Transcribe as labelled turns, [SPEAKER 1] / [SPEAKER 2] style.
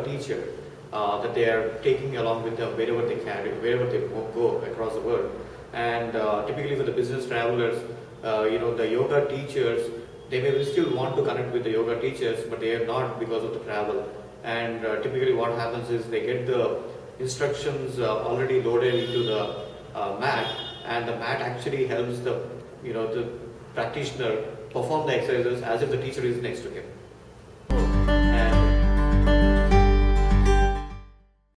[SPEAKER 1] yoga teacher that they are taking along with them wherever they carry, wherever they go across the world. And typically for the business travelers, the yoga teachers, they may still want to connect with the yoga teachers, but they are not because of the travel. And typically what happens is they get the instructions already loaded into the mat, and the mat actually helps the practitioner perform the exercises as if the teacher is next to him.